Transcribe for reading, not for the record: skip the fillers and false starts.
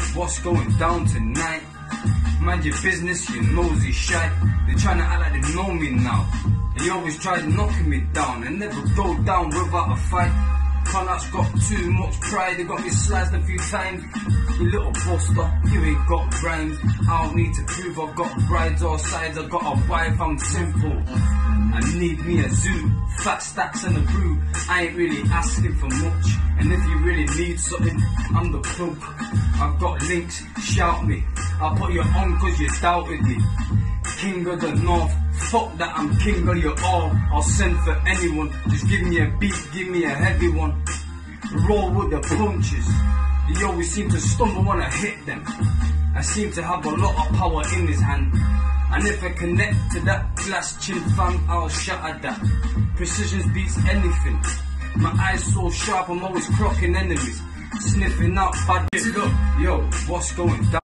what's going down tonight? Mind your business, you nosy shite. They tryna act like they know me now. They always try knocking me down and never go down without a fight. CONARTZ got too much pride, they got me sliced a few times. You little buster, you ain't got rhymes. I don't need to prove I've got brides or sides. I got a wife, I'm simple. I need me a zoo, fat stacks and a brew. I ain't really asking for much, and if you really need something, I'm the plug. I've got links, shout me. I'll put you on cause you doubted me. King of the North, fuck that, I'm king of you all. I'll send for anyone, just give me a beat, give me a heavy one. Roll with the punches, they always seem to stumble when I hit them. I seem to have a lot of power in his hand, and if I connect to that glass chin fam, I'll shatter that. Precision beats anything. My eyes so sharp, I'm always clocking enemies. Sniffing out bad shit. Yo, what's going down?